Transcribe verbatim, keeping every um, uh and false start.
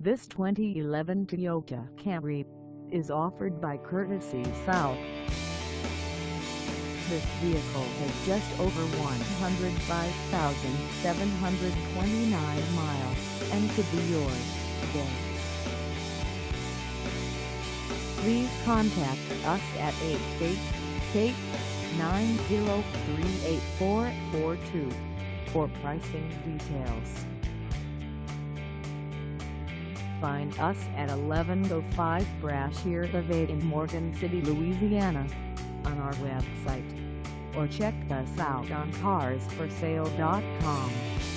This twenty eleven Toyota Camry is offered by Courtesy South. This vehicle has just over one hundred five thousand seven hundred twenty-nine miles and could be yours today. Please contact us at eight eight eight, nine zero three, eight four four two for pricing details. Find us at eleven oh five Brashear Ave in Morgan City, Louisiana, on our website, or check us out on cars for sale dot com.